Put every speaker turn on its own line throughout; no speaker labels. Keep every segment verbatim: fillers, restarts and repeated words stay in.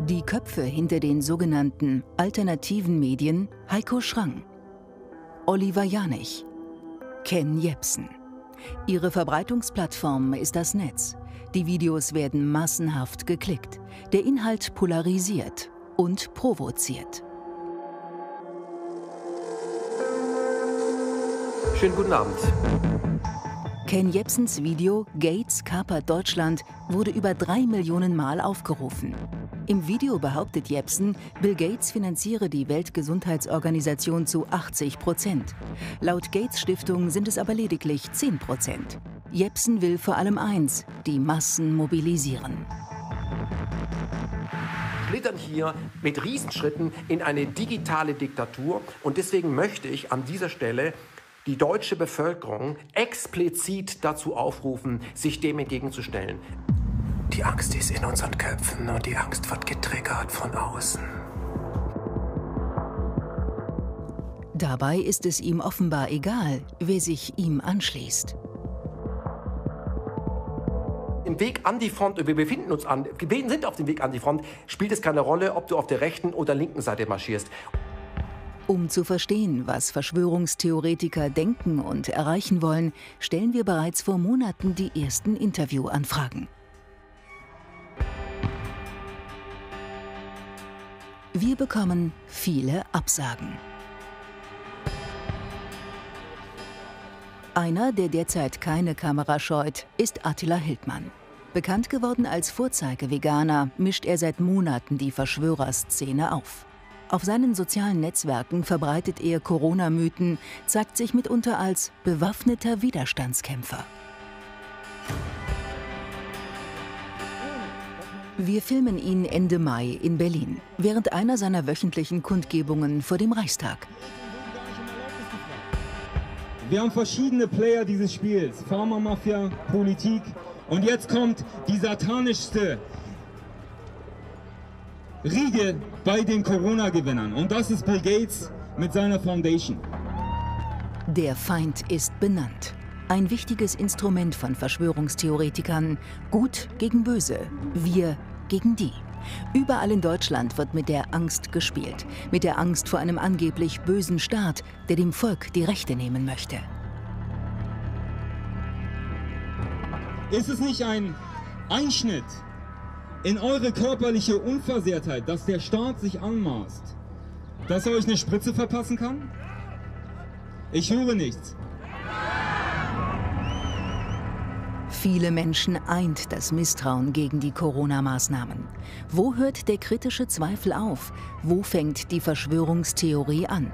Die Köpfe hinter den sogenannten alternativen Medien: Heiko Schrang, Oliver Janich, Ken Jebsen. Ihre Verbreitungsplattform ist das Netz. Die Videos werden massenhaft geklickt. Der Inhalt polarisiert und provoziert.
Schönen guten Abend.
Ken Jebsens Video "Gates kapert Deutschland" wurde über drei Millionen Mal aufgerufen. Im Video behauptet Jebsen, Bill Gates finanziere die Weltgesundheitsorganisation zu achtzig Prozent. Laut Gates Stiftung sind es aber lediglich zehn Prozent. Jebsen will vor allem eins: die Massen mobilisieren.
Wir schlittern hier mit Riesenschritten in eine digitale Diktatur. Und deswegen möchte ich an dieser Stelle die deutsche Bevölkerung explizit dazu aufrufen, sich dem entgegenzustellen. Die Angst ist in unseren Köpfen und die Angst wird getriggert von außen.
Dabei ist es ihm offenbar egal, wer sich ihm anschließt.
Im Weg an die Front, und wir befinden uns an, wir sind auf dem Weg an die Front, spielt es keine Rolle, ob du auf der rechten oder linken Seite marschierst.
Um zu verstehen, was Verschwörungstheoretiker denken und erreichen wollen, stellen wir bereits vor Monaten die ersten Interviewanfragen. Wir bekommen viele Absagen. Einer, der derzeit keine Kamera scheut, ist Attila Hildmann. Bekannt geworden als Vorzeigeveganer, mischt er seit Monaten die Verschwörerszene auf. Auf seinen sozialen Netzwerken verbreitet er Corona-Mythen, zeigt sich mitunter als bewaffneter Widerstandskämpfer. Wir filmen ihn Ende Mai in Berlin, während einer seiner wöchentlichen Kundgebungen vor dem Reichstag.
Wir haben verschiedene Player dieses Spiels: Pharmamafia, Politik, und jetzt kommt die satanischste Riege bei den Corona-Gewinnern, und das ist Bill Gates mit seiner Foundation.
Der Feind ist benannt. Ein wichtiges Instrument von Verschwörungstheoretikern. Gut gegen Böse, wir gegen die. Überall in Deutschland wird mit der Angst gespielt. Mit der Angst vor einem angeblich bösen Staat, der dem Volk die Rechte nehmen möchte.
Ist es nicht ein Einschnitt in eure körperliche Unversehrtheit, dass der Staat sich anmaßt, dass er euch eine Spritze verpassen kann? Ich höre nichts.
Viele Menschen eint das Misstrauen gegen die Corona-Maßnahmen. Wo hört der kritische Zweifel auf? Wo fängt die Verschwörungstheorie an?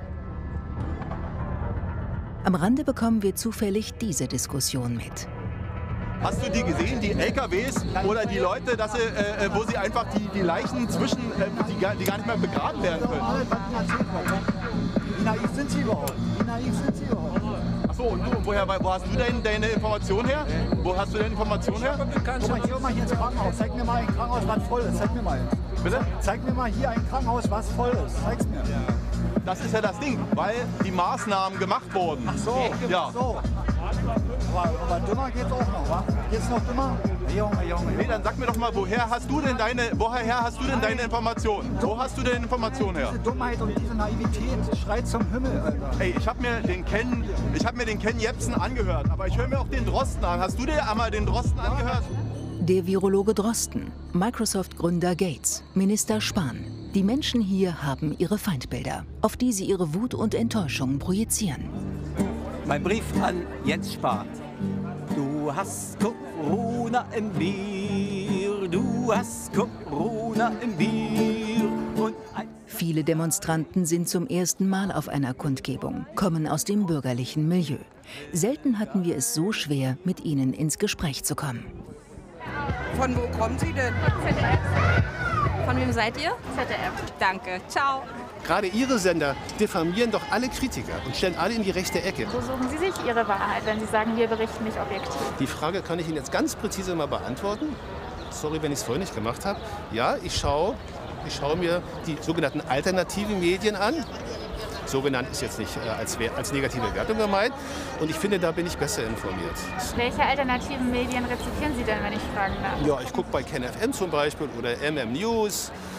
Am Rande bekommen wir zufällig diese Diskussion mit.
Hast du die gesehen, die L K Ws oder die Leute, dass sie, äh, wo sie einfach die, die Leichen zwischen, äh, die, gar, die gar nicht mehr begraben werden können?
Wie naiv sind sie überhaupt? Wie naiv sind sie überhaupt?
Achso, und du, woher, wo hast du denn deine Information her? Wo hast du deine Information her?
Guck mal, hier, mal hier ins Krankenhaus. Zeig mir mal ein Krankenhaus, was voll ist. Zeig mir mal.
Bitte?
Zeig mir mal hier ein Krankenhaus, was voll ist. Zeig's mir.
Das ist ja das Ding, weil die Maßnahmen gemacht wurden.
Ach so,
ja.
Ach so. Aber, aber dümmer geht's auch noch, wa? Geht's noch dümmer? Junge, Junge.
Nee, dann sag mir doch mal, woher hast du denn deine, woher hast du denn deine Informationen? Wo hast du denn Informationen her?
Diese Dummheit und diese Naivität schreit zum Himmel, Alter.
Ey, ich habe mir den Ken, ich habe mir den Ken Jebsen angehört, aber ich höre mir auch den Drosten an. Hast du dir einmal den Drosten angehört?
Der Virologe Drosten, Microsoft-Gründer Gates, Minister Spahn. Die Menschen hier haben ihre Feindbilder, auf die sie ihre Wut und Enttäuschung projizieren.
Mein Brief an Jens Spahn. Du hast Corona im Bier, du hast Corona im Bier. Und
Viele Demonstranten sind zum ersten Mal auf einer Kundgebung, kommen aus dem bürgerlichen Milieu. Selten hatten wir es so schwer, mit ihnen ins Gespräch zu kommen.
Von wo kommen Sie denn?
Z D F.
Von wem seid ihr?
Z D F.
Danke, ciao.
Gerade Ihre Sender diffamieren doch alle Kritiker und stellen alle in die rechte Ecke.
Wo suchen Sie sich Ihre Wahrheit, wenn Sie sagen, wir berichten nicht objektiv?
Die Frage kann ich Ihnen jetzt ganz präzise mal beantworten. Sorry, wenn ich es vorher nicht gemacht habe. Ja, ich schaue, ich schaue mir die sogenannten alternativen Medien an. Sogenannt ist jetzt nicht äh, als, als negative Wertung gemeint. Und ich finde, da bin ich besser informiert.
Welche alternativen Medien rezipieren Sie denn, wenn ich fragen darf?
Ja, ich gucke bei KenFM zum Beispiel oder M M News.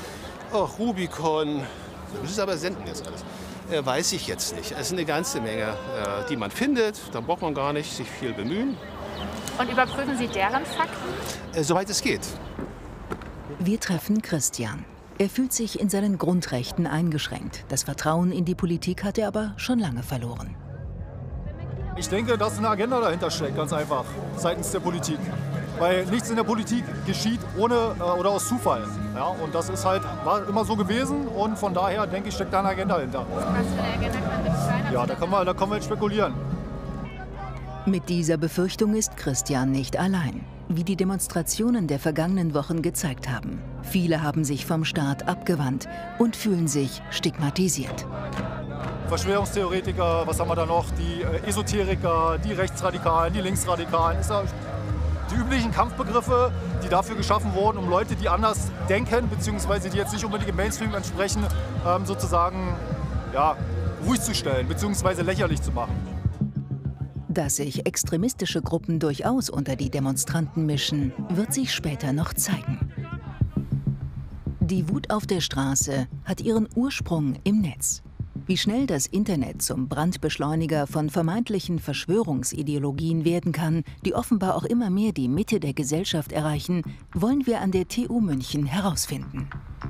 Ach, Rubicon. Das ist aber senden jetzt alles. Äh, weiß ich jetzt nicht. Es ist eine ganze Menge, äh, die man findet. Da braucht man gar nicht sich viel bemühen.
Und überprüfen Sie deren Fakten?
Äh, soweit es geht.
Wir treffen Christian. Er fühlt sich in seinen Grundrechten eingeschränkt. Das Vertrauen in die Politik hat er aber schon lange verloren.
Ich denke, dass eine Agenda dahinter steckt, ganz einfach, seitens der Politik. Weil nichts in der Politik geschieht ohne äh, oder aus Zufall. Ja, und das ist halt, war immer so gewesen und von daher, denke ich, steckt da eine Agenda hinter.
Was für eine Agenda kann das sein?
Ja, da können wir, da können wir jetzt spekulieren.
Mit dieser Befürchtung ist Christian nicht allein. Wie die Demonstrationen der vergangenen Wochen gezeigt haben. Viele haben sich vom Staat abgewandt und fühlen sich stigmatisiert.
Verschwörungstheoretiker, was haben wir da noch? Die äh, Esoteriker, die Rechtsradikalen, die Linksradikalen. Das sind die üblichen Kampfbegriffe, die dafür geschaffen wurden, um Leute, die anders denken, beziehungsweise die jetzt nicht unbedingt im Mainstream entsprechen, ähm, sozusagen ja, ruhig zu stellen, beziehungsweise lächerlich zu machen.
Dass sich extremistische Gruppen durchaus unter die Demonstranten mischen, wird sich später noch zeigen. Die Wut auf der Straße hat ihren Ursprung im Netz. Wie schnell das Internet zum Brandbeschleuniger von vermeintlichen Verschwörungsideologien werden kann, die offenbar auch immer mehr die Mitte der Gesellschaft erreichen, wollen wir an der T U München herausfinden.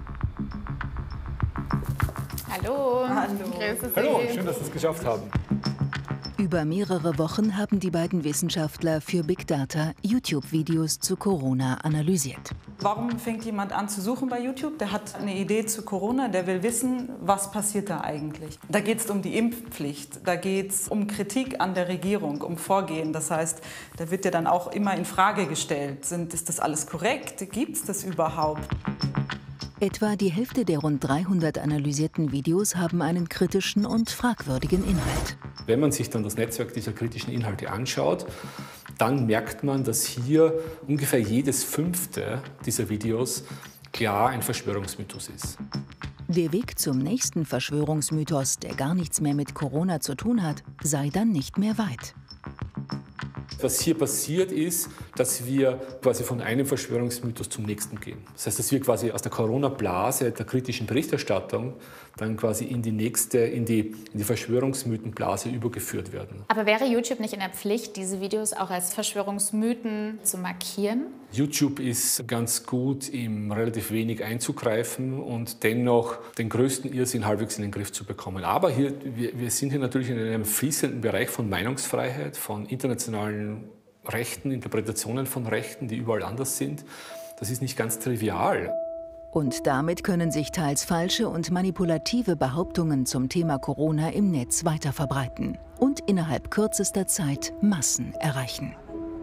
Hallo.
Hallo.
Grüße Sie.
Hallo, schön, dass Sie es geschafft haben.
Über mehrere Wochen haben die beiden Wissenschaftler für Big Data YouTube-Videos zu Corona analysiert.
Warum fängt jemand an zu suchen bei YouTube? Der hat eine Idee zu Corona, der will wissen, was passiert da eigentlich. Da geht es um die Impfpflicht, da geht es um Kritik an der Regierung, um Vorgehen. Das heißt, da wird ja dann auch immer in Frage gestellt, sind, ist das alles korrekt, gibt es das überhaupt?
Etwa die Hälfte der rund dreihundert analysierten Videos haben einen kritischen und fragwürdigen Inhalt.
Wenn man sich dann das Netzwerk dieser kritischen Inhalte anschaut, dann merkt man, dass hier ungefähr jedes fünfte dieser Videos klar ein Verschwörungsmythos ist.
Der Weg zum nächsten Verschwörungsmythos, der gar nichts mehr mit Corona zu tun hat, sei dann nicht mehr weit.
Was hier passiert ist, dass wir quasi von einem Verschwörungsmythos zum nächsten gehen. Das heißt, dass wir quasi aus der Corona-Blase der kritischen Berichterstattung dann quasi in die nächste, in die, in die Verschwörungsmythenblase übergeführt werden.
Aber wäre YouTube nicht in der Pflicht, diese Videos auch als Verschwörungsmythen zu markieren?
YouTube ist ganz gut, im relativ wenig einzugreifen und dennoch den größten Irrsinn halbwegs in den Griff zu bekommen. Aber hier, wir, wir sind hier natürlich in einem fließenden Bereich von Meinungsfreiheit, von internationalen Rechten, Interpretationen von Rechten, die überall anders sind. Das ist nicht ganz trivial.
Und damit können sich teils falsche und manipulative Behauptungen zum Thema Corona im Netz weiterverbreiten und innerhalb kürzester Zeit Massen erreichen.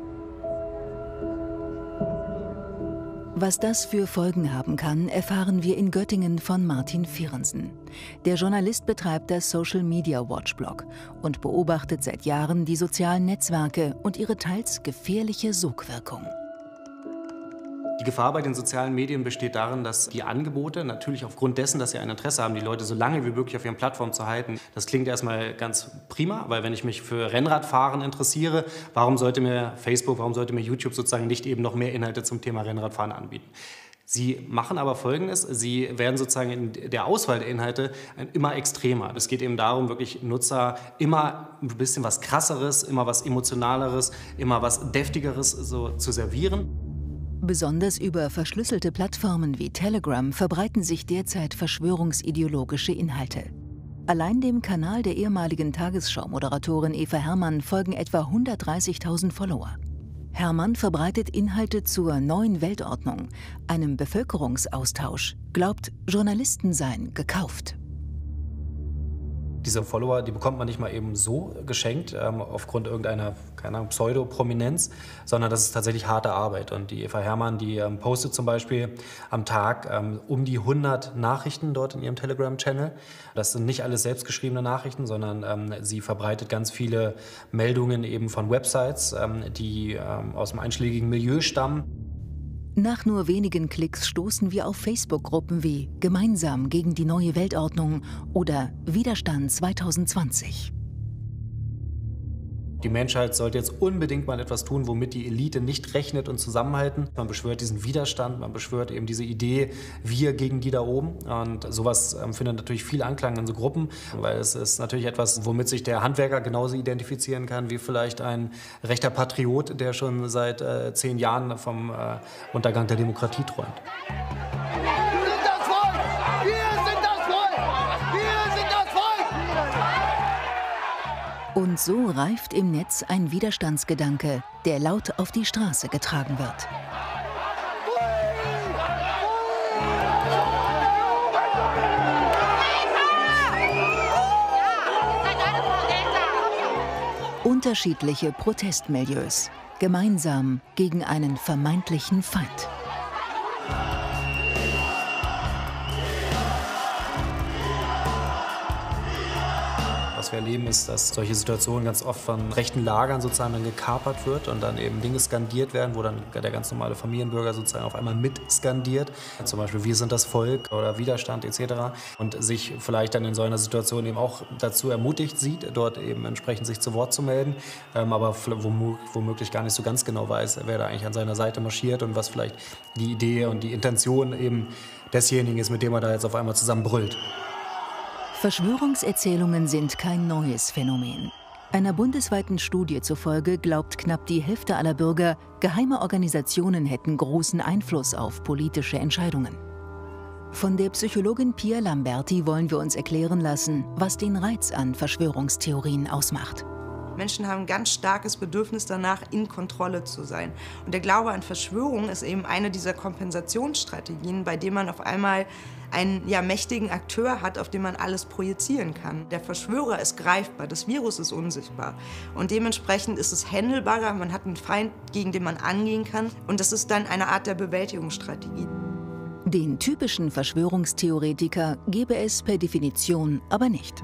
Was das für Folgen haben kann, erfahren wir in Göttingen von Martin Fihrensen. Der Journalist betreibt das Social Media Watch Blog und beobachtet seit Jahren die sozialen Netzwerke und ihre teils gefährliche Sogwirkung.
Die Gefahr bei den sozialen Medien besteht darin, dass die Angebote, natürlich aufgrund dessen, dass sie ein Interesse haben, die Leute so lange wie möglich auf ihren Plattformen zu halten, das klingt erstmal ganz prima, weil wenn ich mich für Rennradfahren interessiere, warum sollte mir Facebook, warum sollte mir YouTube sozusagen nicht eben noch mehr Inhalte zum Thema Rennradfahren anbieten? Sie machen aber Folgendes, sie werden sozusagen in der Auswahl der Inhalte immer extremer. Es geht eben darum, wirklich Nutzer immer ein bisschen was Krasseres, immer was Emotionaleres, immer was Deftigeres so zu servieren.
Besonders über verschlüsselte Plattformen wie Telegram verbreiten sich derzeit verschwörungsideologische Inhalte. Allein dem Kanal der ehemaligen Tagesschau-Moderatorin Eva Herrmann folgen etwa hundertdreißigtausend Follower. Herrmann verbreitet Inhalte zur neuen Weltordnung, einem Bevölkerungsaustausch, glaubt, Journalisten seien gekauft.
Diese Follower, die bekommt man nicht mal eben so geschenkt, ähm, aufgrund irgendeiner, keine Ahnung, Pseudo-Prominenz, sondern das ist tatsächlich harte Arbeit. Und die Eva Herrmann, die ähm, postet zum Beispiel am Tag ähm, um die hundert Nachrichten dort in ihrem Telegram-Channel. Das sind nicht alles selbstgeschriebene Nachrichten, sondern ähm, sie verbreitet ganz viele Meldungen eben von Websites, ähm, die ähm, aus dem einschlägigen Milieu stammen.
Nach nur wenigen Klicks stoßen wir auf Facebook-Gruppen wie Gemeinsam gegen die neue Weltordnung oder Widerstand zwanzig zwanzig.
Die Die Menschheit sollte jetzt unbedingt mal etwas tun, womit die Elite nicht rechnet und zusammenhalten. Man beschwört diesen Widerstand, man beschwört eben diese Idee, wir gegen die da oben. Und sowas ähm, findet natürlich viel Anklang in so Gruppen, weil es ist natürlich etwas, womit sich der Handwerker genauso identifizieren kann wie vielleicht ein rechter Patriot, der schon seit äh, zehn Jahren vom äh, Untergang der Demokratie träumt.
Und so reift im Netz ein Widerstandsgedanke, der laut auf die Straße getragen wird. Unterschiedliche Protestmilieus, gemeinsam gegen einen vermeintlichen Feind.
Was wir erleben, ist, dass solche Situationen ganz oft von rechten Lagern sozusagen dann gekapert wird und dann eben Dinge skandiert werden, wo dann der ganz normale Familienbürger sozusagen auf einmal mit skandiert. Zum Beispiel, wir sind das Volk oder Widerstand et cetera. Und sich vielleicht dann in so einer Situation eben auch dazu ermutigt sieht, dort eben entsprechend sich zu Wort zu melden, ähm, aber womöglich gar nicht so ganz genau weiß, wer da eigentlich an seiner Seite marschiert und was vielleicht die Idee und die Intention eben desjenigen ist, mit dem er da jetzt auf einmal zusammen brüllt.
Verschwörungserzählungen sind kein neues Phänomen. Einer bundesweiten Studie zufolge glaubt knapp die Hälfte aller Bürger, geheime Organisationen hätten großen Einfluss auf politische Entscheidungen. Von der Psychologin Pia Lamberti wollen wir uns erklären lassen, was den Reiz an Verschwörungstheorien ausmacht.
Menschen haben ein ganz starkes Bedürfnis danach, in Kontrolle zu sein. Und der Glaube an Verschwörung ist eben eine dieser Kompensationsstrategien, bei dem man auf einmal einen ja, mächtigen Akteur hat, auf den man alles projizieren kann. Der Verschwörer ist greifbar, das Virus ist unsichtbar. Und dementsprechend ist es händelbarer, man hat einen Feind, gegen den man angehen kann. Und das ist dann eine Art der Bewältigungsstrategie.
Den typischen Verschwörungstheoretiker gäbe es per Definition aber nicht.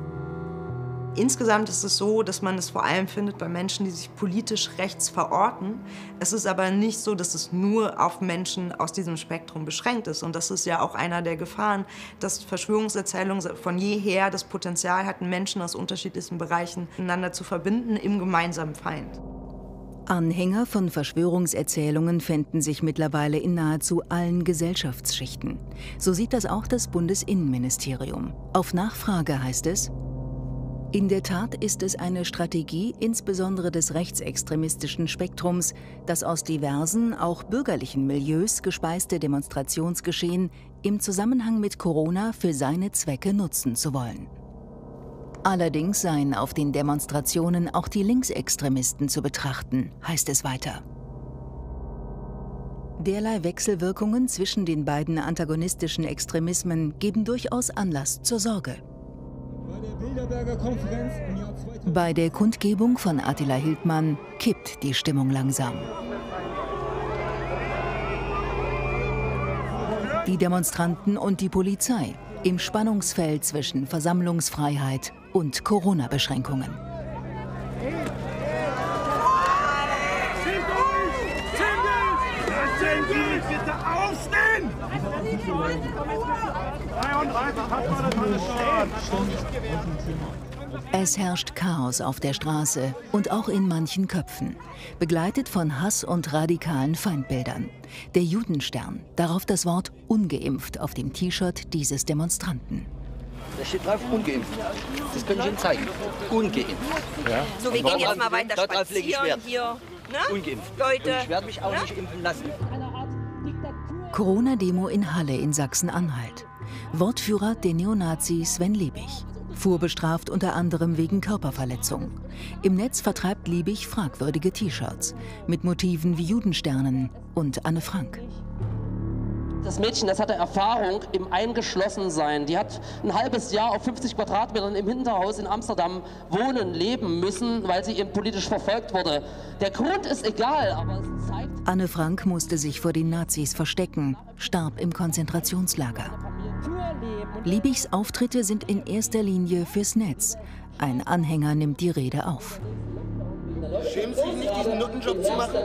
Insgesamt ist es so, dass man es vor allem findet bei Menschen, die sich politisch rechts verorten. Es ist aber nicht so, dass es nur auf Menschen aus diesem Spektrum beschränkt ist. Und das ist ja auch einer der Gefahren, dass Verschwörungserzählungen von jeher das Potenzial hatten, Menschen aus unterschiedlichsten Bereichen miteinander zu verbinden im gemeinsamen Feind.
Anhänger von Verschwörungserzählungen fänden sich mittlerweile in nahezu allen Gesellschaftsschichten. So sieht das auch das Bundesinnenministerium. Auf Nachfrage heißt es: In der Tat ist es eine Strategie, insbesondere des rechtsextremistischen Spektrums, das aus diversen, auch bürgerlichen Milieus gespeiste Demonstrationsgeschehen im Zusammenhang mit Corona für seine Zwecke nutzen zu wollen. Allerdings seien auf den Demonstrationen auch die Linksextremisten zu betrachten, heißt es weiter. Derlei Wechselwirkungen zwischen den beiden antagonistischen Extremismen geben durchaus Anlass zur Sorge. Bei der Kundgebung von Attila Hildmann kippt die Stimmung langsam. Die Demonstranten und die Polizei im Spannungsfeld zwischen Versammlungsfreiheit und Corona-Beschränkungen.
Bitte aufstehen! dreiunddreißig hat man das alles schon.
Es herrscht Chaos auf der Straße und auch in manchen Köpfen, begleitet von Hass und radikalen Feindbildern. Der Judenstern, darauf das Wort ungeimpft auf dem T-Shirt dieses Demonstranten.
Da steht drauf ungeimpft. Das können ich Ihnen zeigen. Ungeimpft. Ja.
So, wir gehen jetzt mal weiter
Dort lege ich
spazieren
Wert.
hier. Ne?
Ungeimpft.
Leute.
Und ich werde mich auch
Ne?
nicht impfen lassen.
Corona-Demo in Halle in Sachsen-Anhalt. Wortführer der Neonazi Sven Liebig. Vorbestraft unter anderem wegen Körperverletzung. Im Netz vertreibt Liebig fragwürdige T-Shirts mit Motiven wie Judensternen und Anne Frank.
Das Mädchen, das hatte Erfahrung im Eingeschlossensein. Die hat ein halbes Jahr auf fünfzig Quadratmetern im Hinterhaus in Amsterdam wohnen, leben müssen, weil sie eben politisch verfolgt wurde. Der Grund ist egal, aber es zeigt...
Anne Frank musste sich vor den Nazis verstecken, starb im Konzentrationslager. Liebigs Auftritte sind in erster Linie fürs Netz. Ein Anhänger nimmt die Rede auf.
Schämen Sie sich nicht, diesen Nuttenjob zu machen?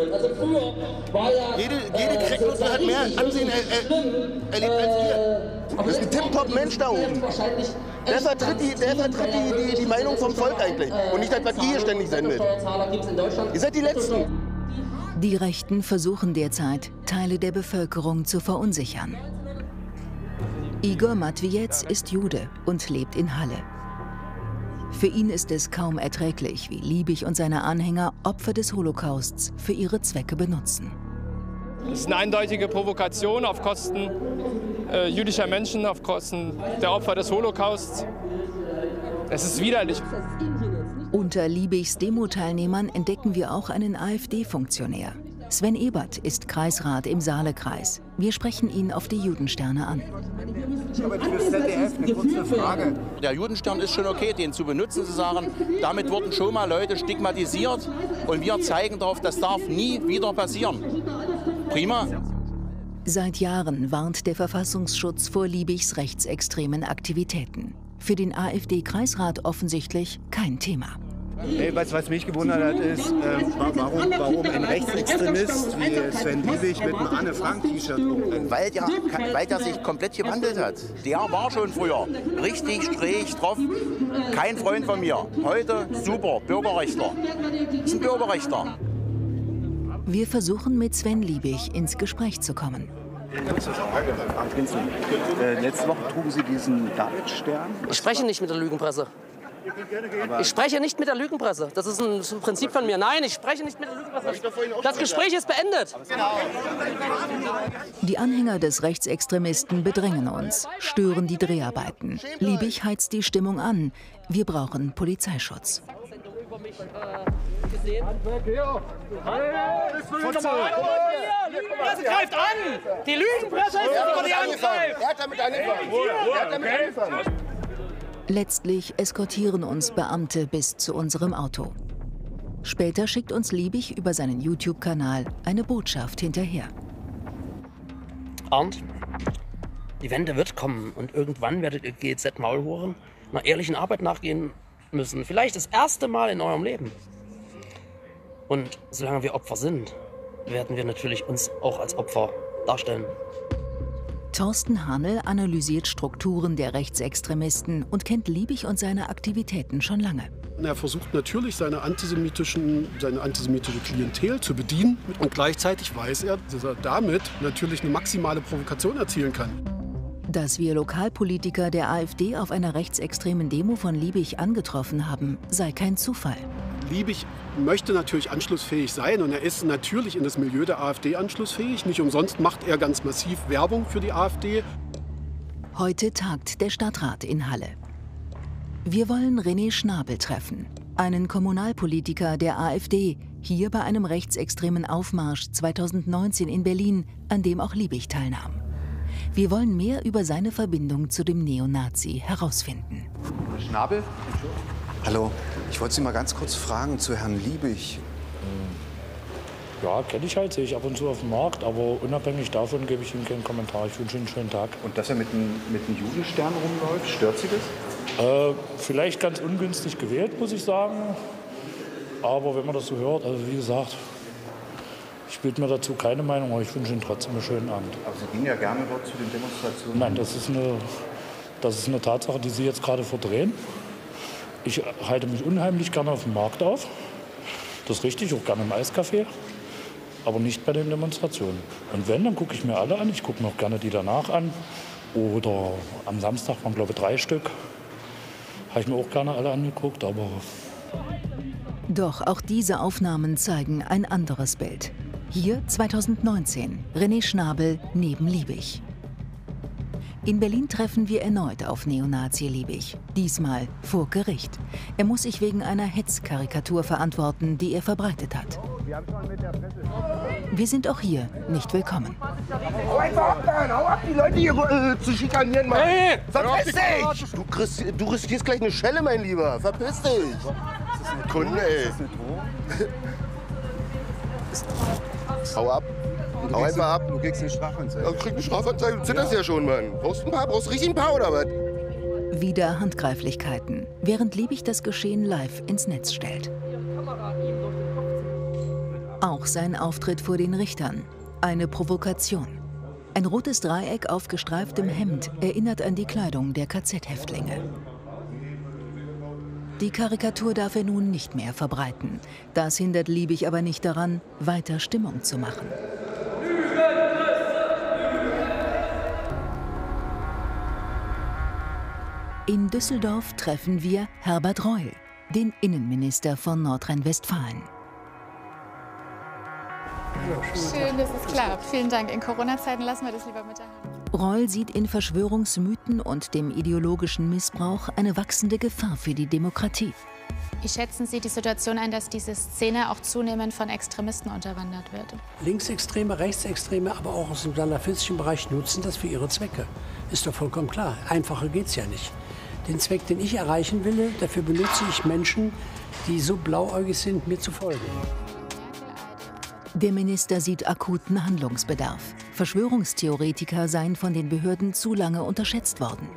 Jede, jede Krecklose hat mehr Ansehen er, er, erlebt als ihr. Das ist ein tipptopp-Mensch da oben. Der vertritt, die, der vertritt die, die, die Meinung vom Volk eigentlich und nicht das, was ihr hier ständig sendet. Ihr seid die Letzten.
Die Rechten versuchen derzeit, Teile der Bevölkerung zu verunsichern. Igor Matwiec ist Jude und lebt in Halle. Für ihn ist es kaum erträglich, wie Liebig und seine Anhänger Opfer des Holocausts für ihre Zwecke benutzen.
Es ist eine eindeutige Provokation auf Kosten äh, jüdischer Menschen, auf Kosten der Opfer des Holocausts. Es ist widerlich.
Unter Liebigs Demo-Teilnehmern entdecken wir auch einen AfD-Funktionär. Sven Ebert ist Kreisrat im Saalekreis. Wir sprechen ihn auf die Judensterne an.
Aber fürs Z D F eine kurze Frage.
Der Judenstern ist schon okay, den zu benutzen, zu sagen, damit wurden schon mal Leute stigmatisiert und wir zeigen darauf, das darf nie wieder passieren. Prima.
Seit Jahren warnt der Verfassungsschutz vor Liebigs rechtsextremen Aktivitäten. Für den AfD-Kreisrat offensichtlich kein Thema.
Hey, was, was mich gewundert hat, ist, äh, warum, warum ein Rechtsextremist wie Sven Liebig mit einem Anne-Frank-T-Shirt rumrennt.
Weil der, weil der sich komplett gewandelt hat. Der war schon früher richtig schräg drauf. Kein Freund von mir. Heute super, Bürgerrechtler. Ist ein Bürgerrechtler.
Wir versuchen mit Sven Liebig ins Gespräch zu kommen.
Kurze Frage, Frank Hinzen. Äh, letzte Woche trugen Sie diesen Davidstern.
Ich spreche nicht mit der Lügenpresse. Ich spreche nicht mit der Lügenpresse. Das ist ein Prinzip von mir. Nein, ich spreche nicht mit der Lügenpresse. Das Gespräch ist beendet.
Die Anhänger des Rechtsextremisten bedrängen uns, stören die Dreharbeiten. Liebig heizt die Stimmung an. Wir brauchen Polizeischutz.
Lügenpresse greift an! Die Lügenpresse ist über die angreift!
Er hat damit angefangen. Er hat damit angefangen.
Letztlich eskortieren uns Beamte bis zu unserem Auto. Später schickt uns Liebig über seinen YouTube-Kanal eine Botschaft hinterher.
Arndt, die Wende wird kommen und irgendwann werdet ihr G Z-Maulhuren einer ehrlichen Arbeit nachgehen müssen. Vielleicht das erste Mal in eurem Leben. Und solange wir Opfer sind, werden wir natürlich uns auch als Opfer darstellen.
Thorsten Hanel analysiert Strukturen der Rechtsextremisten und kennt Liebig und seine Aktivitäten schon lange.
Er versucht natürlich, seine, antisemitischen, seine antisemitische Klientel zu bedienen. Und gleichzeitig weiß er, dass er damit natürlich eine maximale Provokation erzielen kann.
Dass wir Lokalpolitiker der AfD auf einer rechtsextremen Demo von Liebig angetroffen haben, sei kein Zufall.
Liebig möchte natürlich anschlussfähig sein und er ist natürlich in das Milieu der AfD anschlussfähig. Nicht umsonst macht er ganz massiv Werbung für die AfD.
Heute tagt der Stadtrat in Halle. Wir wollen René Schnabel treffen, einen Kommunalpolitiker der AfD, hier bei einem rechtsextremen Aufmarsch zweitausendneunzehn in Berlin, an dem auch Liebig teilnahm. Wir wollen mehr über seine Verbindung zu dem Neonazi herausfinden.
Schnabel?
Hallo, ich wollte Sie mal ganz kurz fragen zu Herrn Liebig.
Ja, kenne ich halt, sehe ich ab und zu auf dem Markt, aber unabhängig davon gebe ich ihm keinen Kommentar. Ich wünsche ihm einen schönen Tag.
Und dass er mit einem mit einem Judenstern rumläuft, stört Sie das?
Äh, vielleicht ganz ungünstig gewählt, muss ich sagen. Aber wenn man das so hört, also wie gesagt, ich bilde mir dazu keine Meinung, aber ich wünsche Ihnen trotzdem einen schönen Abend.
Aber Sie gehen ja gerne dort zu den Demonstrationen.
Nein, das ist eine, das ist eine Tatsache, die Sie jetzt gerade verdrehen. Ich halte mich unheimlich gerne auf dem Markt auf. Das ist richtig, auch gerne im Eiscafé. Aber nicht bei den Demonstrationen. Und wenn, dann gucke ich mir alle an. Ich gucke mir auch gerne die danach an. Oder am Samstag waren, glaube ich, drei Stück. Habe ich mir auch gerne alle angeguckt, aber...
Doch auch diese Aufnahmen zeigen ein anderes Bild. Hier zweitausendneunzehn, René Schnabel neben Liebig. In Berlin treffen wir erneut auf Neonazi Liebig, diesmal vor Gericht. Er muss sich wegen einer Hetzkarikatur verantworten, die er verbreitet hat. Wir sind auch hier nicht willkommen.
Hau einfach ab, Mann! Hau ab, die Leute hier äh, zu schikanieren, Mann! Hey! Verpiss dich! Du, kriegst, du riskierst gleich eine Schelle, mein Lieber! Verpiss dich! Kunde, ey! Hau ab! Hau einfach ab!
Du kriegst eine Strafanzeige.
Ja, du kriegst eine Strafanzeige, du zitterst ja schon, Mann! Brauchst du ein paar? Brauchst du richtig ein paar, oder was?
Wieder Handgreiflichkeiten, während Liebig das Geschehen live ins Netz stellt. Auch sein Auftritt vor den Richtern. Eine Provokation. Ein rotes Dreieck auf gestreiftem Hemd erinnert an die Kleidung der K Z-Häftlinge. Die Karikatur darf er nun nicht mehr verbreiten. Das hindert Liebig aber nicht daran, weiter Stimmung zu machen. In Düsseldorf treffen wir Herbert Reul, den Innenminister von Nordrhein-Westfalen.
Schön, dass es klappt. Vielen Dank. In Corona-Zeiten lassen wir das lieber mit der Hand.
Reul sieht in Verschwörungsmythen und dem ideologischen Missbrauch eine wachsende Gefahr für die Demokratie.
Wie schätzen Sie die Situation ein, dass diese Szene auch zunehmend von Extremisten unterwandert wird?
Linksextreme, Rechtsextreme, aber auch aus dem salafistischen Bereich nutzen das für ihre Zwecke. Ist doch vollkommen klar. Einfacher geht's ja nicht. Den Zweck, den ich erreichen will, dafür benutze ich Menschen, die so blauäugig sind, mir zu folgen.
Der Minister sieht akuten Handlungsbedarf. Verschwörungstheoretiker seien von den Behörden zu lange unterschätzt worden.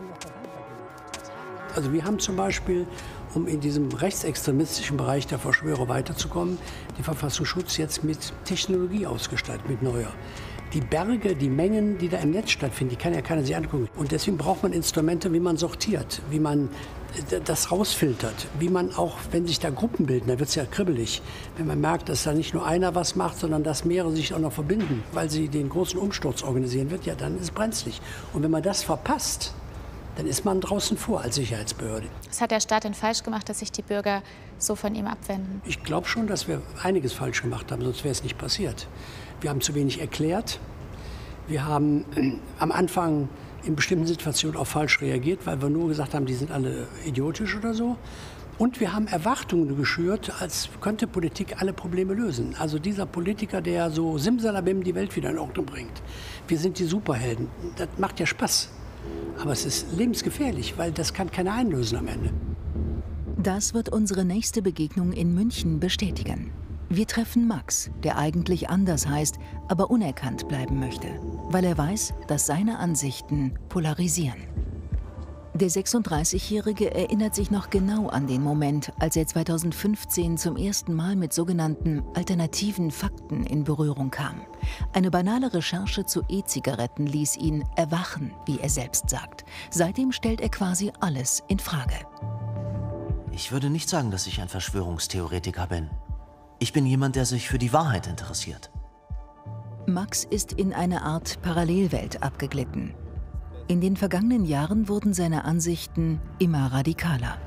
Also wir haben zum Beispiel, um in diesem rechtsextremistischen Bereich der Verschwörer weiterzukommen, den Verfassungsschutz jetzt mit Technologie ausgestattet, mit neuer. Die Berge, die Mengen, die da im Netz stattfinden, die kann ja keiner sich angucken. Und deswegen braucht man Instrumente, wie man sortiert, wie man das rausfiltert, wie man auch, wenn sich da Gruppen bilden, da wird es ja kribbelig, wenn man merkt, dass da nicht nur einer was macht, sondern dass mehrere sich auch noch verbinden, weil sie den großen Umsturz organisieren wird, ja, dann ist es brenzlig. Und wenn man das verpasst, dann ist man draußen vor als Sicherheitsbehörde.
Was hat der Staat denn falsch gemacht, dass sich die Bürger so von ihm abwenden?
Ich glaube schon, dass wir einiges falsch gemacht haben, sonst wäre es nicht passiert. Wir haben zu wenig erklärt. Wir haben äh, am Anfang in bestimmten Situationen auch falsch reagiert, weil wir nur gesagt haben, die sind alle idiotisch oder so. Und wir haben Erwartungen geschürt, als könnte Politik alle Probleme lösen. Also dieser Politiker, der so simsalabim die Welt wieder in Ordnung bringt. Wir sind die Superhelden. Das macht ja Spaß. Aber es ist lebensgefährlich, weil das kann keiner einlösen am Ende.
Das wird unsere nächste Begegnung in München bestätigen. Wir treffen Max, der eigentlich anders heißt, aber unerkannt bleiben möchte, weil er weiß, dass seine Ansichten polarisieren. Der sechsunddreißigjährige erinnert sich noch genau an den Moment, als er zweitausendfünfzehn zum ersten Mal mit sogenannten alternativen Fakten in Berührung kam. Eine banale Recherche zu E-Zigaretten ließ ihn erwachen, wie er selbst sagt. Seitdem stellt er quasi alles in Frage.
Ich würde nicht sagen, dass ich ein Verschwörungstheoretiker bin. Ich bin jemand, der sich für die Wahrheit interessiert.
Max ist in eine Art Parallelwelt abgeglitten. In den vergangenen Jahren wurden seine Ansichten immer radikaler.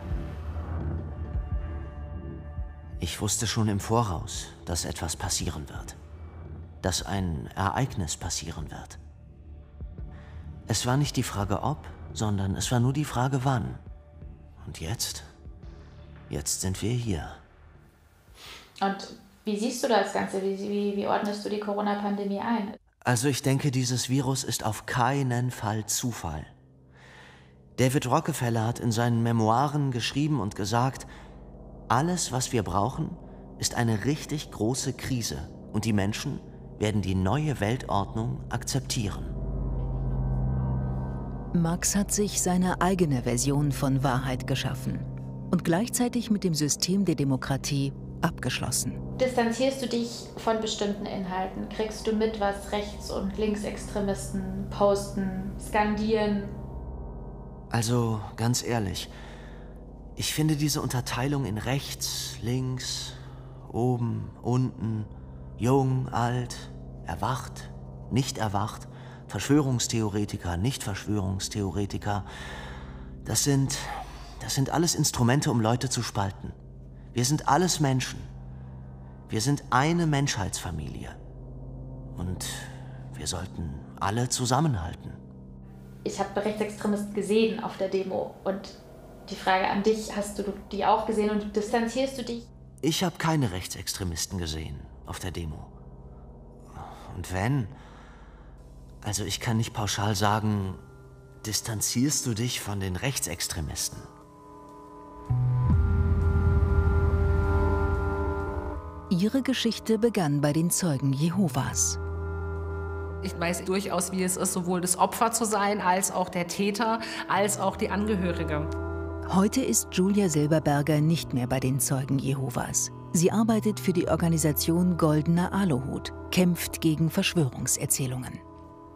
Ich wusste schon im Voraus, dass etwas passieren wird. Dass ein Ereignis passieren wird. Es war nicht die Frage ob, sondern es war nur die Frage wann. Und jetzt? Jetzt sind wir hier.
Und wie siehst du das Ganze? Wie, wie, wie ordnest du die Corona-Pandemie ein?
Also ich denke, dieses Virus ist auf keinen Fall Zufall. David Rockefeller hat in seinen Memoiren geschrieben und gesagt, alles, was wir brauchen, ist eine richtig große Krise und die Menschen werden die neue Weltordnung akzeptieren.
Max hat sich seine eigene Version von Wahrheit geschaffen und gleichzeitig mit dem System der Demokratie abgeschlossen.
Distanzierst du dich von bestimmten Inhalten? Kriegst du mit, was Rechts- und Linksextremisten posten, skandieren?
Also, ganz ehrlich, ich finde diese Unterteilung in rechts, links, oben, unten, jung, alt, erwacht, nicht erwacht, Verschwörungstheoretiker, nicht Verschwörungstheoretiker, das sind, das sind alles Instrumente, um Leute zu spalten. Wir sind alles Menschen. Wir sind eine Menschheitsfamilie. Und wir sollten alle zusammenhalten.
Ich habe Rechtsextremisten gesehen auf der Demo. Und die Frage an dich, hast du die auch gesehen und distanzierst du dich?
Ich habe keine Rechtsextremisten gesehen auf der Demo. Und wenn? Also ich kann nicht pauschal sagen, distanzierst du dich von den Rechtsextremisten?
Ihre Geschichte begann bei den Zeugen Jehovas.
Ich weiß durchaus, wie es ist, sowohl das Opfer zu sein, als auch der Täter, als auch die Angehörige.
Heute ist Julia Silberberger nicht mehr bei den Zeugen Jehovas. Sie arbeitet für die Organisation Goldener Aluhut, kämpft gegen Verschwörungserzählungen.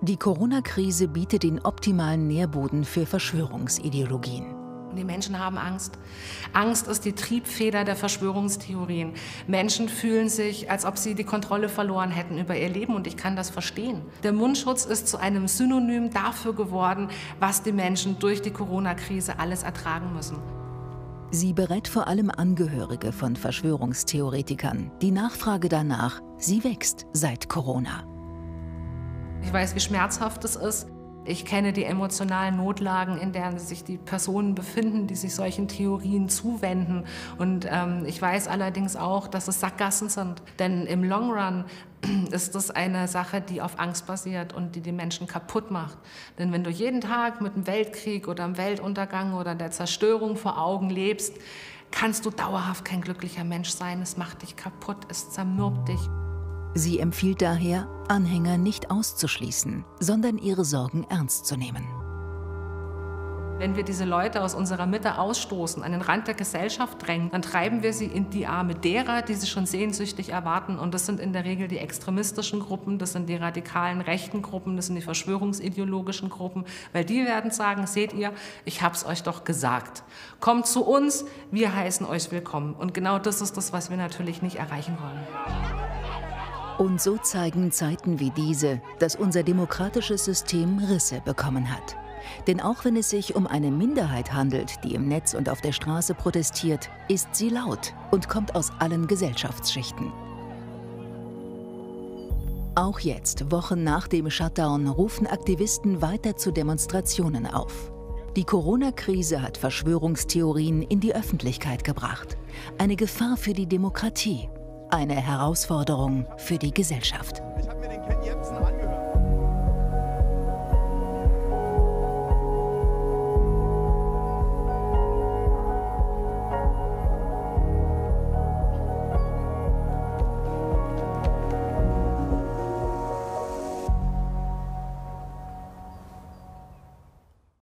Die Corona-Krise bietet den optimalen Nährboden für Verschwörungsideologien.
Die Menschen haben Angst. Angst ist die Triebfeder der Verschwörungstheorien. Menschen fühlen sich, als ob sie die Kontrolle verloren hätten über ihr Leben, und ich kann das verstehen. Der Mundschutz ist zu einem Synonym dafür geworden, was die Menschen durch die Corona-Krise alles ertragen müssen.
Sie berät vor allem Angehörige von Verschwörungstheoretikern. Die Nachfrage danach, sie wächst seit Corona.
Ich weiß, wie schmerzhaft es ist. Ich kenne die emotionalen Notlagen, in denen sich die Personen befinden, die sich solchen Theorien zuwenden. Und ähm, ich weiß allerdings auch, dass es Sackgassen sind. Denn im Long Run ist das eine Sache, die auf Angst basiert und die die Menschen kaputt macht. Denn wenn du jeden Tag mit einem Weltkrieg oder einem Weltuntergang oder der Zerstörung vor Augen lebst, kannst du dauerhaft kein glücklicher Mensch sein. Es macht dich kaputt, es zermürbt dich.
Sie empfiehlt daher, Anhänger nicht auszuschließen, sondern ihre Sorgen ernst zu nehmen.
Wenn wir diese Leute aus unserer Mitte ausstoßen, an den Rand der Gesellschaft drängen, dann treiben wir sie in die Arme derer, die sie schon sehnsüchtig erwarten. Und das sind in der Regel die extremistischen Gruppen, das sind die radikalen rechten Gruppen, das sind die verschwörungsideologischen Gruppen. Weil die werden sagen, seht ihr, ich hab's euch doch gesagt. Kommt zu uns, wir heißen euch willkommen. Und genau das ist das, was wir natürlich nicht erreichen wollen.
Und so zeigen Zeiten wie diese, dass unser demokratisches System Risse bekommen hat. Denn auch wenn es sich um eine Minderheit handelt, die im Netz und auf der Straße protestiert, ist sie laut und kommt aus allen Gesellschaftsschichten. Auch jetzt, Wochen nach dem Shutdown, rufen Aktivisten weiter zu Demonstrationen auf. Die Corona-Krise hat Verschwörungstheorien in die Öffentlichkeit gebracht. Eine Gefahr für die Demokratie. Eine Herausforderung für die Gesellschaft.
Ich habe mir den Ken Jebsen